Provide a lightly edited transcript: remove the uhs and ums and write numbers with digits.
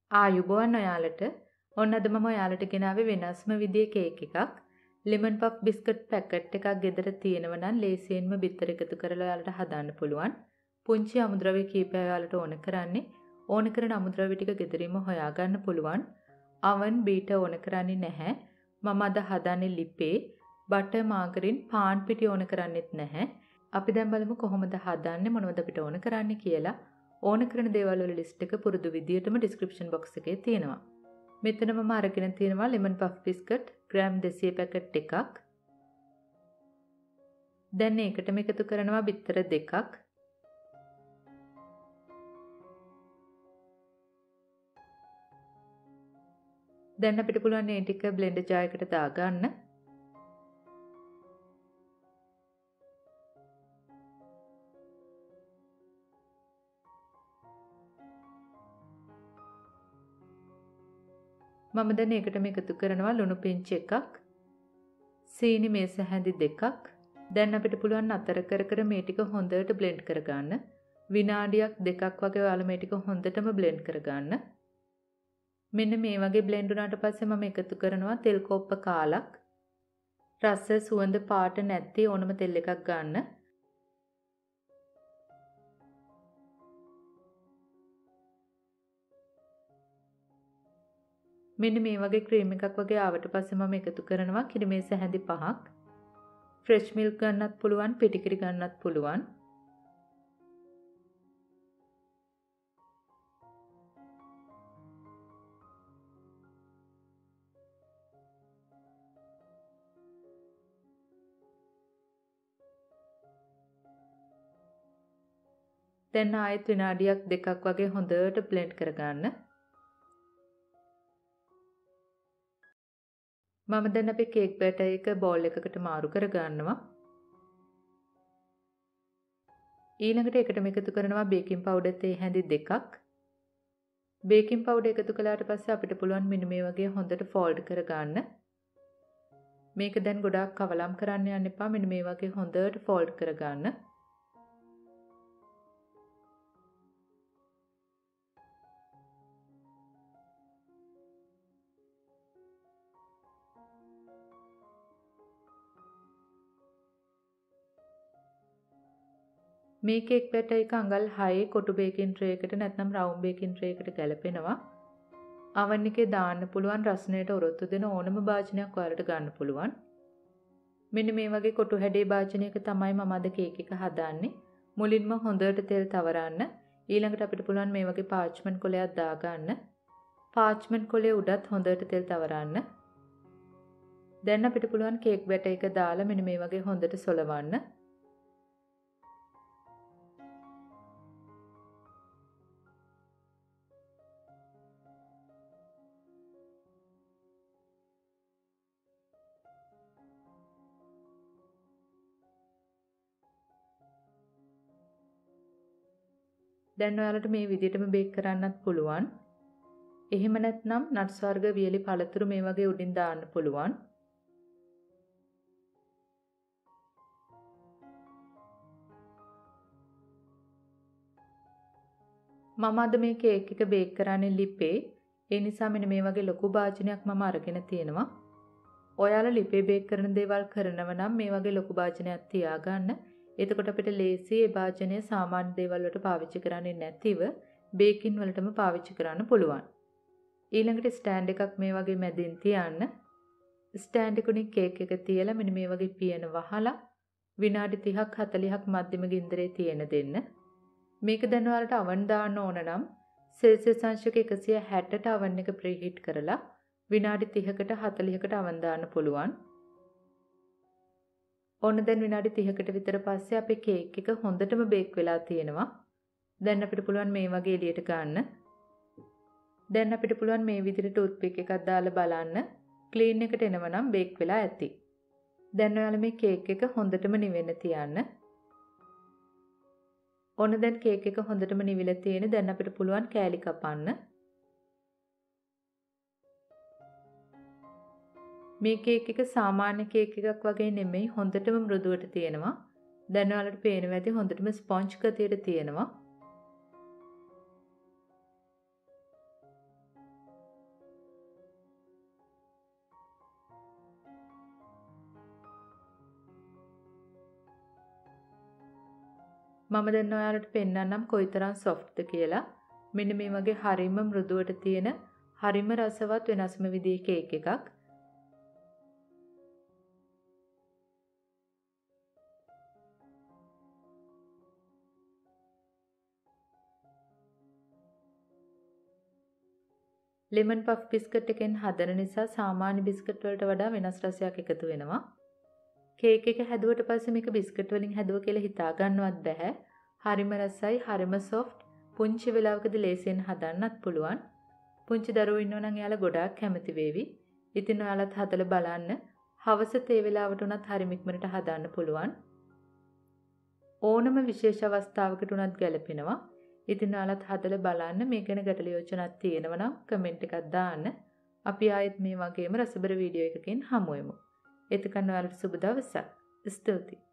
ආයුබෝවන් ඔයාලට. ඔන්න අද මම ඔයාලට ගෙනාවේ වෙනස්ම විදිහේ කේක් එකක්. ලෙමන් පෆ් බිස්කට් පැකට් එකක් ගෙදර තියෙනව නම් ලේසියෙන්ම බිත්තර එකතු කරලා ඔයාලට හදන්න පුළුවන්. පුංචි අමුද්‍රව්‍ය කීපයක් ඔයාලට ඕන කරන්නේ. ඕන කරන අමුද්‍රව්‍ය ටික ගෙදරින්ම හොයාගන්න පුළුවන්. oven බීටර් ඕන කරන්නේ නැහැ. මම අද හදන්නේ ලිපේ. බටර් මාගරින් පාන් පිටි ඕන කරන්නේත් නැහැ. අපි දැන් බලමු කොහොමද හදන්නේ මොනවද අපිට ඕන කරන්නේ කියලා. ඕන කරන දේවල් වල ලිස්ට් එක පුරුදු විදියටම ඩිස්ක්‍රිප්ෂන් බොක්ස් එකේ තියෙනවා. මෙතන මම අරගෙන තියෙනවා lemon puff biscuit gram 200 packet එකක්. දැන් ඒකටම එකතු කරනවා බිත්තර දෙකක්. දැන් අපිට පුළුවන් මේ ටික බ්ලෙන්ඩර් ජාර් එකට දාගන්න. මම දැන් ඒකටම එකතු කරනවා ලුණු පිංචි එකක්, සීනි මේස හැඳි දෙකක්. දැන් අපිට පුළුවන් අතර කර කර මේ ටික හොඳට බ්ලෙන්ඩ් කරගන්න. විනාඩියක් දෙකක් වගේ ඔයාලා මේ ටික හොඳටම බ්ලෙන්ඩ් කරගන්න. මෙන්න මේ වගේ බ්ලෙන්ඩ් වුණාට පස්සේ මම එකතු කරනවා තෙල් කෝප්ප කාලක්. රස සුවඳ පාට නැති ඕනම තෙල් එකක් ගන්න. මෙන්න මේ වගේ ක්‍රීම් එකක් වගේ ආවට පස්සේ මම එකතු කරනවා කිරිමේස හැඳි 5ක්. ෆ්‍රෙෂ් මිල්ක් ගන්නත් පුළුවන්, පිටිකිරි ගන්නත් පුළුවන්. දැන් ආයෙත් විනාඩියක් දෙකක් වගේ හොඳට බ්ලෙන්ඩ් කරගන්න. මම දැන් අපේ කේක් බැටර් එක බෝල් එකකට මාරු කරගන්නවා. ඊළඟට ඒකටම එකතු කරනවා බේකින් පවුඩර් තේ හැඳි දෙකක්. බේකින් පවුඩර් එකතු කළාට පස්සේ අපිට පුළුවන් මෙන්න මේ වගේ හොඳට ෆෝල්ඩ් කරගන්න. මේක දැන් ගොඩාක් කවලම් කරන්න යන්න එපා. මෙන්න මේ වගේ හොඳට ෆෝල්ඩ් කරගන්න. මේ කේක් බැටර් එක අඟල් 6 කොටු බේකින් ට්‍රේ එකට නැත්නම් රවුන්ඩ් බේකින් ට්‍රේ එකට ගැලපෙනවා. oven එකේ දාන්න පුළුවන් රස්නයට ඔරොත්තු දෙන ඕනම භාජනයක් ඔයාලට ගන්න පුළුවන්. මෙන්න මේ වගේ කොටු හැඩේ භාජනයක තමයි මම අද කේක් එක හදන්නේ. මුලින්ම හොඳට තෙල් තවරන්න. ඊළඟට අපිට පුළුවන් මේ වගේ පාච්මන්ට් කොලයක් දාගන්න. පාච්මන්ට් කොලේ උඩත් හොඳට තෙල් තවරන්න. දැන් අපිට පුළුවන් කේක් බැටර් එක දාලා මෙන්න මේ වගේ හොඳට සොලවන්න. දැන් ඔයාලට මේ විදිහටම බේක් කරන්නත් පුළුවන්. එහෙම නැත්නම් නට්ස් වර්ග වියලි පළතුරු මේ වගේ උඩින් දාන්න පුළුවන්. මම අද මේ කේක් එක බේක් කරන්නේ ලිපේ. ඒ නිසා මෙන්න මේ වගේ ලොකු භාජනයක් මම අරගෙන තියෙනවා. ඔයාලා ලිපේ බේක් කරන දේවල් කරනව නම් මේ වගේ ලොකු භාජනයක් තියාගන්න. එතකොට අපිට ලේසි ඒ භාජනය සාමාන්‍ය දේවල් වලට පාවිච්චි කරන්නේ නැතිව බේකින් වලටම පාවිච්චි කරන්න පුළුවන්. ඊළඟට ස්ටෑන්ඩ් එකක් මේ වගේ මැදින් තියන්න. ස්ටෑන්ඩ් එකේ කේක් එක තියලා මෙන්න මේ වගේ පියන වහලා විනාඩි 30ක් 40ක් මධ්‍යම ගින්දරේ තියෙන දෙන්න. මේක දැන් ඔයාලට oven දාන්න ඕන නම් සෙල්සියස් අංශක 160ට oven එක ප්‍රීහීට් කරලා විනාඩි 30කට 40කට oven දාන්න පුළුවන්. ඔන්න දැන් විනාඩි 30කට විතර පස්සේ අපේ කේක් එක හොඳටම බේක් වෙලා තියෙනවා. දැන් අපිට පුළුවන් මේ වගේ එළියට ගන්න. දැන් අපිට පුළුවන් මේ විදිහට ටූත් පික් එකක් දාලා බලන්න. ක්ලීන් එකට එනව නම් බේක් වෙලා ඇති. දැන් ඔයාලා මේ කේක් එක හොඳටම නිවෙන්න තියන්න. ඔන්න දැන් කේක් එක හොඳටම නිවිලා තියෙන. දැන් අපිට පුළුවන් කෑලි කපන්න. මේ කේක් එක සාමාන්‍ය කේක් එකක් වගේ නෙමෙයි, හොඳටම මෘදුවට තියෙනවා. දැන් ඔයාලට පේනවා ඇති හොඳටම ස්පොන්ජ් ගතියට තියෙනවා. මම දැන් ඔයාලට පෙන්නන්නම් කොයිතරම් සොෆ්ට්ද කියලා. මෙන්න මේ වගේ හරිම මෘදුවට තියෙන හරිම රසවත් වෙනස්ම විදිහේ කේක් එකක්. ලෙමන් පෆ් බිස්කට් එකෙන් හදන නිසා සාමාන්‍ය බිස්කට් වලට වඩා වෙනස් රසයක් එකතු වෙනවා. කේක් එක හැදුවට පස්සේ මේක බිස්කට් වලින් හැදුවා කියලා හිතා ගන්නවත් බෑ. හරිම රසයි, හරිම සොෆ්ට්. පුංචි වෙලාවකදී ලේසියෙන් හදන්නත් පුළුවන්. පුංචි දරුවෝ ඉන්නෝ නම් එයාලා ගොඩාක් කැමති වේවි. ඉතින් ඔයාලත් හදලා බලන්න. හවස තේ වෙලාවට උනත් හරිම ඉක්මනට හදන්න පුළුවන්. ඕනම විශේෂ අවස්ථාවකට උනත් ගැලපෙනවා. ඉතින් ඔයාලත් හදලා බලන්න. මේ ගැන ගැටළු යෝජනාවක් තියෙනවා නම් කමෙන්ට් එකක් දාන්න. අපි ආයෙත් මේ වගේම රසබර වීඩියෝ එකකින් හමු වෙමු. එතකන් ඔයාලට සුබ දවසක්. ස්තුතියි.